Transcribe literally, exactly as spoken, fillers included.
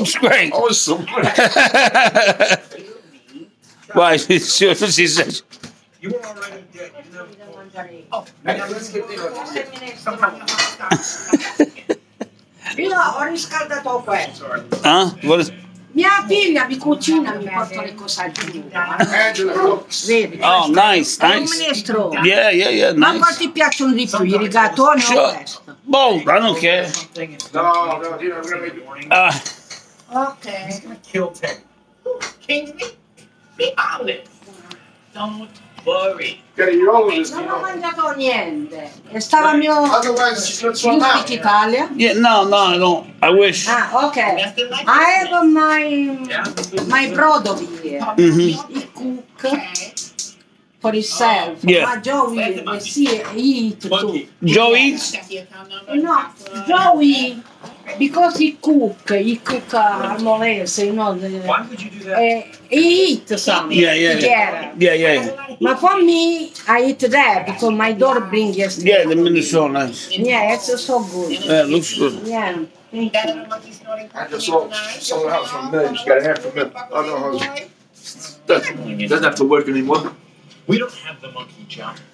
looks great. Awesome. Why? She says. You were already dead. Oh, Io ho riscaldato questo. Huh? What is? Mia figlia mi cucina, mi porta le cose giù. Vedi? Oh, nice, È un nice. minestrone. Yeah, yeah, yeah, Ma nice. quali ti piacciono di più, i rigatoni o Sure. questo? Both, I don't care. No, no, you know, we're gonna make Uh, Ok. Kill Ted. King me? Be honest. Don't worry. Gotta eat all of this, you Non ho know. mangiato niente. E stava mio... Otherwise, she's gonna You swim out. speak Italia? yeah, no, no, I don't. I wish. Ah, ok. I have my, my brother here. Mm-hmm. He cook for himself. Yeah. Ma Joey, eh, sì, eat too. Joe eats? No, Joey, because he cook, he cook uh, Armolese, you know. The, Why would you do that? uh, he eat something Yeah, yeah, together. yeah. Yeah, yeah. But for me, I eat that because my daughter bring yesterday. Yeah, the minestrone, nice. Yeah, it's so good. Yeah, it looks good. Yeah. I just saw someone else from there. She got a half a minute. I don't know how. Doesn't, doesn't have to work anymore. We don't have the monkey, John.